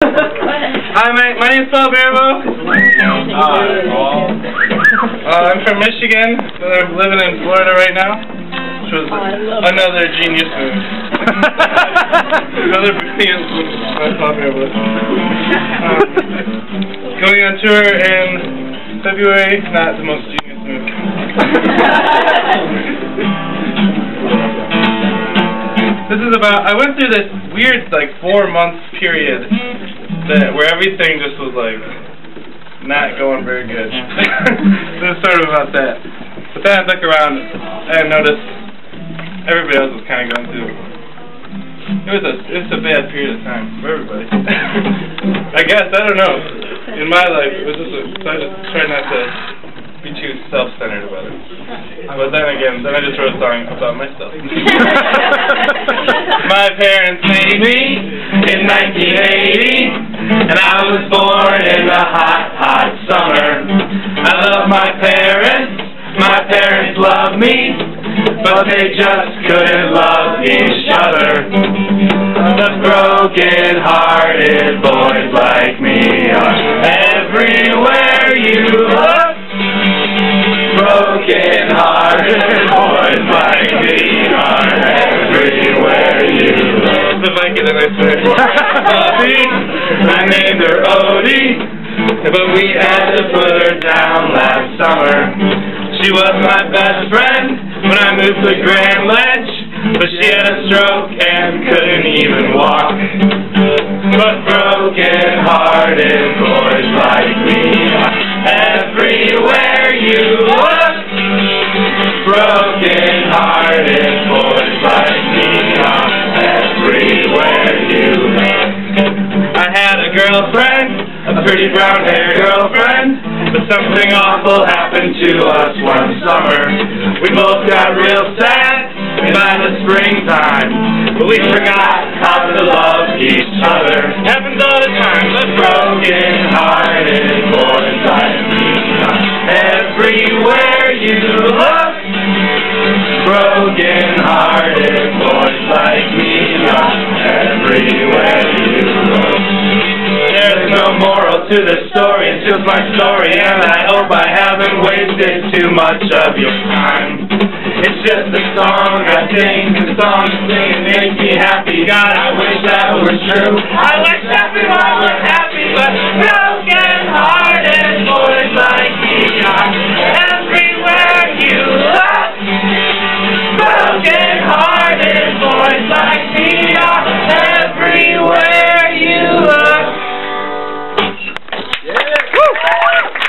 Hi, my name's Baribeau. I'm from Michigan, but I'm living in Florida right now, which was another genius move. Another brilliant move by Baribeau. Going on tour in February, not the most genius move. This is about, I went through this weird, 4-month period where everything just was, not going very good. It was sort of about that. But then I look around and noticed everybody else was kind of going through, it was a bad period of time for everybody. I guess, I don't know. In my life, it was just so I just tried not to be too self-centered about it. But then again, I just wrote a song about myself. My parents made me in 1980, and I was born in the hot, hot summer. I love my parents love me, but they just couldn't love each other. The broken-hearted boys like me are everywhere you look. Broken-hearted boys like me are everywhere you look. The Viking and I say, I named her Odie, but we had to put her down last summer. She was my best friend when I moved to Grand Ledge, but she had a stroke and couldn't even walk. But broken-hearted boys like me are everywhere you look. Broken-hearted boys like me are everywhere you look. I had a girlfriend, a pretty brown-haired girlfriend, but something awful happened to us one summer. We both got real sad by the springtime, but we forgot how to love each other. Happens all the time, but broken-hearted boys like me are everywhere you look. Broken-hearted boys like me are everywhere you look. There's no moral to the story, it's just my story, and I hope I haven't wasted too much of your time. It's just a song I sing, the song I sing, it makes me happy. God, I wish that were true. I wish that we were